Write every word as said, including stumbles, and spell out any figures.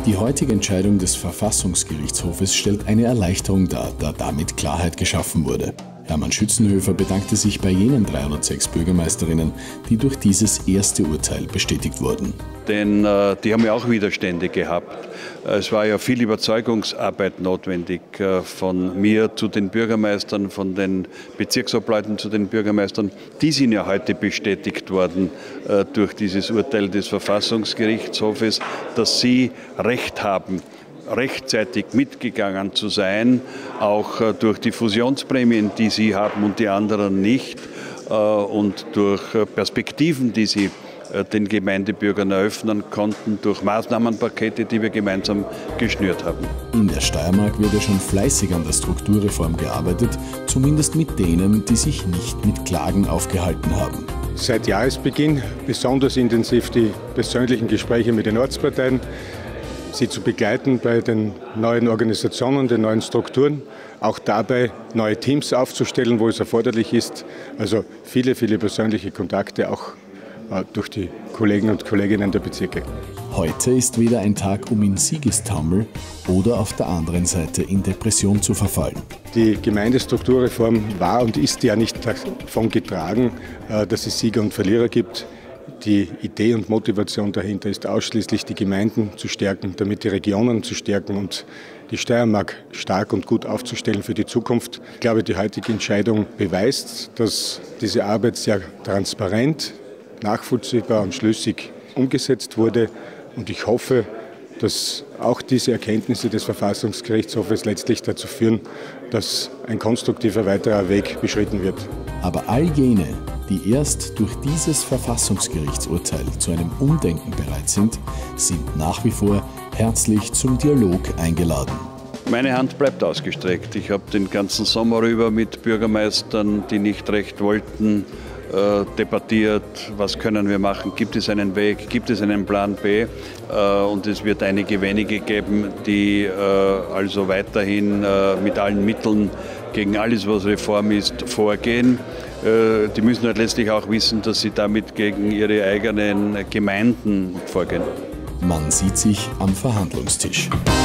Die heutige Entscheidung des Verfassungsgerichtshofes stellt eine Erleichterung dar, da damit Klarheit geschaffen wurde. Hermann Schützenhöfer bedankte sich bei jenen dreihundertsechs Bürgermeisterinnen, die durch dieses erste Urteil bestätigt wurden. Denn äh, die haben ja auch Widerstände gehabt. Es war ja viel Überzeugungsarbeit notwendig äh, von mir zu den Bürgermeistern, von den Bezirksobleuten zu den Bürgermeistern. Die sind ja heute bestätigt worden äh, durch dieses Urteil des Verfassungsgerichtshofes, dass sie Recht haben, rechtzeitig mitgegangen zu sein, auch äh, durch die Fusionsprämien, die sie haben und die anderen nicht, äh, und durch äh, Perspektiven, die sie äh, den Gemeindebürgern eröffnen konnten, durch Maßnahmenpakete, die wir gemeinsam geschnürt haben. In der Steiermark wird ja schon fleißig an der Strukturreform gearbeitet, zumindest mit denen, die sich nicht mit Klagen aufgehalten haben. Seit Jahresbeginn besonders intensiv die persönlichen Gespräche mit den Ortsparteien, sie zu begleiten bei den neuen Organisationen, den neuen Strukturen, auch dabei neue Teams aufzustellen, wo es erforderlich ist. Also viele, viele persönliche Kontakte auch äh, durch die Kollegen und Kolleginnen der Bezirke. Heute ist wieder ein Tag, um in Siegestaumel oder auf der anderen Seite in Depression zu verfallen. Die Gemeindestrukturreform war und ist ja nicht davon getragen, äh, dass es Sieger und Verlierer gibt. Die Idee und Motivation dahinter ist ausschließlich, die Gemeinden zu stärken, damit die Regionen zu stärken und die Steiermark stark und gut aufzustellen für die Zukunft. Ich glaube, die heutige Entscheidung beweist, dass diese Arbeit sehr transparent, nachvollziehbar und schlüssig umgesetzt wurde. Und ich hoffe, dass auch diese Erkenntnisse des Verfassungsgerichtshofes letztlich dazu führen, dass ein konstruktiver weiterer Weg beschritten wird. Aber all jene, die erst durch dieses Verfassungsgerichtsurteil zu einem Umdenken bereit sind, sind nach wie vor herzlich zum Dialog eingeladen. Meine Hand bleibt ausgestreckt. Ich habe den ganzen Sommer über mit Bürgermeistern, die nicht recht wollten, äh, debattiert, was können wir machen, gibt es einen Weg, gibt es einen Plan B, äh, und es wird einige wenige geben, die äh, also weiterhin äh, mit allen Mitteln gegen alles, was Reform ist, vorgehen. Die müssen halt letztlich auch wissen, dass sie damit gegen ihre eigenen Gemeinden vorgehen. Man sieht sich am Verhandlungstisch.